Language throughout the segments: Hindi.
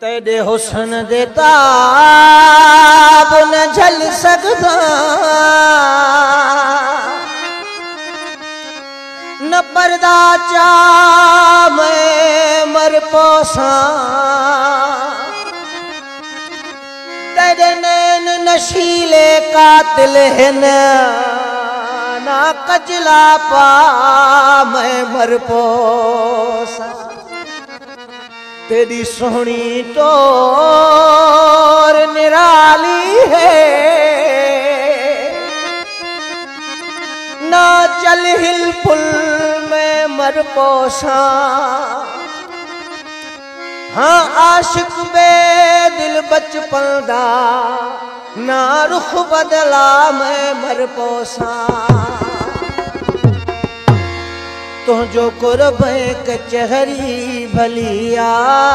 तेरे हुस्न दे ताब न झल सकदा, न पर्दा चा मैं मर पोसा। तेरे नैन नशीले कातिल हैं ना कजला पा मैं मर पोसा। तेरी सोहनी टोर निराली है, ना चल हिल पुल में मर पोसा। हाँ आशिक बे दिल बचपन दा, ना रुख बदला मैं मर पोसा। तुझो कुर्बे कचहरी भलिया,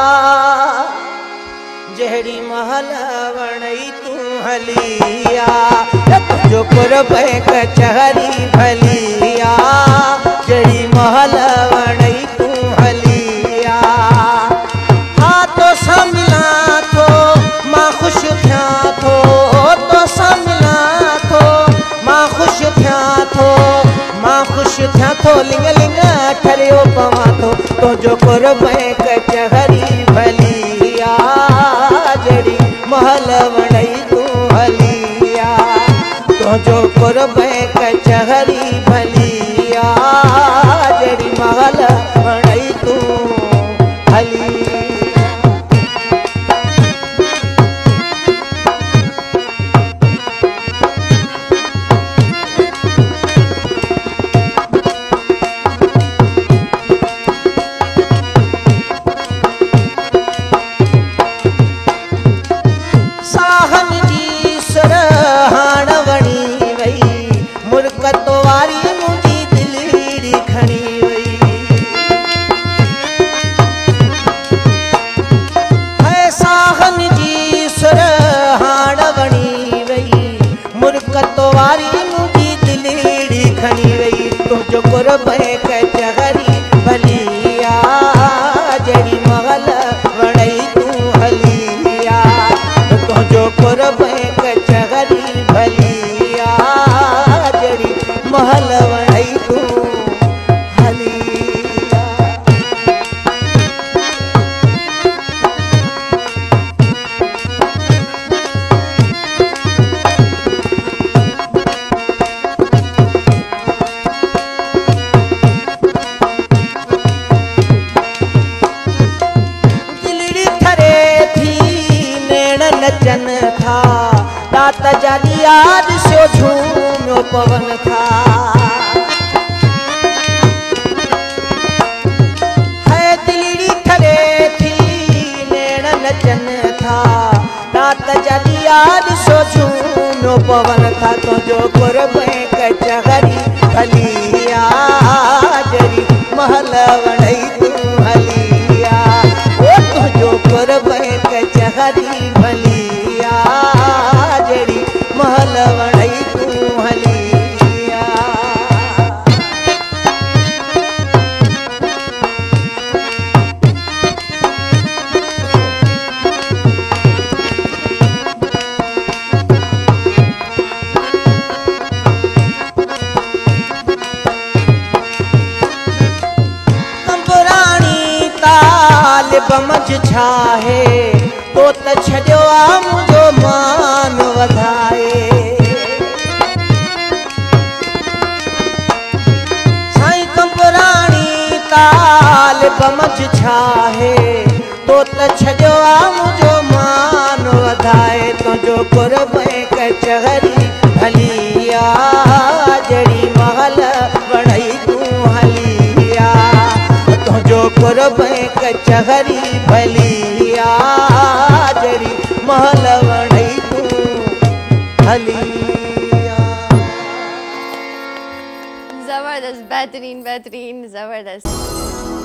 जहड़ी महल वणई तू हलिया। तुझो कुर्बे कचहरी भलिया, जहड़ी महल वणई तू हलिया। हाँ तो मिला थो मां खुश थिया थो, तो मिला थो मां खुश थिया थो, मां खुश थिया थो। लिंग लिंग ठरियो पवा थो, तुझो कुर्बे कचहरी भलिया, जड़ी महल वणई तू हलिया। तुझो कुर्बे कचहरी भलिया, जड़ी महल वणई तू हलिया। तुझो कुर्बे कचहरी भलिया, जड़ी महल वणई तू हलिया। तुझो कुर्बे कचहरी भलिया, जड़ी महल वणई तू हलिया। नचन था दात जादी याद से झूम्यो पवन था। है दिलड़ी थरे थी नैण नचन था दात जादी याद से झूम्यो पवन था। तुझो कुर्बे कचहरी भलिया, जड़ी महल वणई तू हलिया। ओ तुझो कुर्बे कचहरी भलिया, जड़ी महल वणई तू हलिया। कंबरानी ताल बमझ छाहे, तो त छड़ियो आ मुझो मान वधाए। साईं कंबरानी ताल बमझ छाहे, तो त छड़ियो आ मुझो मान वधाए। तुझो कुर्बे कचहरी भलिया, जड़ी महल वणई तू हलिया। तुझो कुर्बे कचहरी भलिया, जड़ी महल वणई तू हलिया। जबरदस्त, बेहतरीन बेहतरीन, जबरदस्त।